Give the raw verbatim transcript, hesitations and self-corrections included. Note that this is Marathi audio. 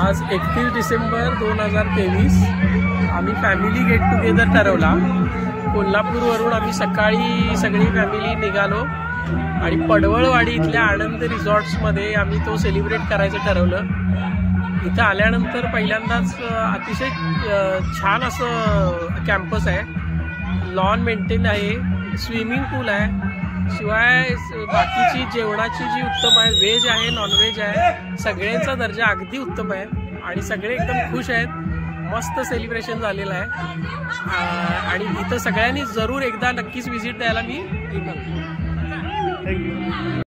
आज एकतीस डिसेंबर दोन हजार तेवीस आम्ही फॅमिली गेट टुगेदर ठरवला। कोल्हापूरवरून आम्ही सकाळी सगळी फॅमिली निघालो आणि पडवळवाडी इथल्या आनंद रिसॉर्ट्समध्ये आम्ही तो सेलिब्रेट करायचं ठरवलं। इथं आल्यानंतर पहिल्यांदाच अतिशय छान असं कॅम्पस आहे, लॉन मेंटेन आहे, स्विमिंग पूल आहे, शिवाय बाकीची जेवणाची जी उत्तम आहे, व्हेज आहे नॉनव्हेज आहे, सगळ्यांचा दर्जा अगदी उत्तम आहे आणि सगळे एकदम खुश आहेत। मस्त सेलिब्रेशन झालेलं आहे आणि इथं सगळ्यांनी जरूर एकदा नक्कीच व्हिजिट द्यायला मी थँक्यू।